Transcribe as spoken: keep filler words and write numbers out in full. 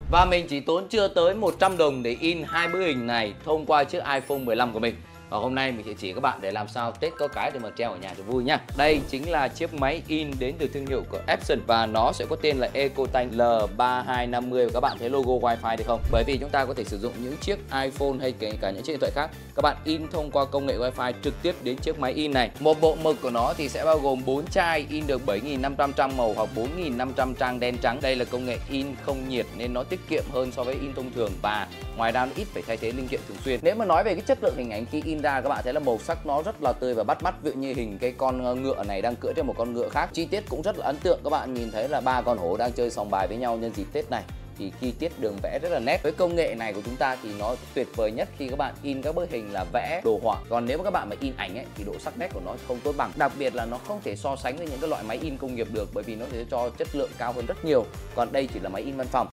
Và mình chỉ tốn chưa tới một trăm đồng để in hai bức hình này thông qua chiếc iPhone mười lăm của mình. Và hôm nay mình sẽ chỉ các bạn để làm sao Tết có cái để mà treo ở nhà cho vui nhá. Đây chính là chiếc máy in đến từ thương hiệu của Epson và nó sẽ có tên là EcoTank L ba hai năm mươi. Và các bạn thấy logo Wi-Fi được không? Bởi vì chúng ta có thể sử dụng những chiếc iPhone hay kể cả những chiếc điện thoại khác, các bạn in thông qua công nghệ Wi-Fi trực tiếp đến chiếc máy in này. Một bộ mực của nó thì sẽ bao gồm bốn chai in được bảy nghìn năm trăm trang màu hoặc bốn nghìn năm trăm trang đen trắng. Đây là công nghệ in không nhiệt nên nó tiết kiệm hơn so với in thông thường và ngoài ra nó ít phải thay thế linh kiện thường xuyên. Nếu mà nói về cái chất lượng hình ảnh khi in ra, các bạn thấy là màu sắc nó rất là tươi và bắt mắt. Ví dụ như hình cái con ngựa này đang cưỡi trên một con ngựa khác, chi tiết cũng rất là ấn tượng. Các bạn nhìn thấy là ba con hổ đang chơi sòng bài với nhau nhân dịp Tết này thì chi tiết đường vẽ rất là nét. Với công nghệ này của chúng ta thì nó tuyệt vời nhất khi các bạn in các bức hình là vẽ đồ họa. Còn nếu mà các bạn mà in ảnh ấy thì độ sắc nét của nó không tốt bằng. Đặc biệt là nó không thể so sánh với những cái loại máy in công nghiệp được bởi vì nó sẽ cho chất lượng cao hơn rất nhiều. Còn đây chỉ là máy in văn phòng.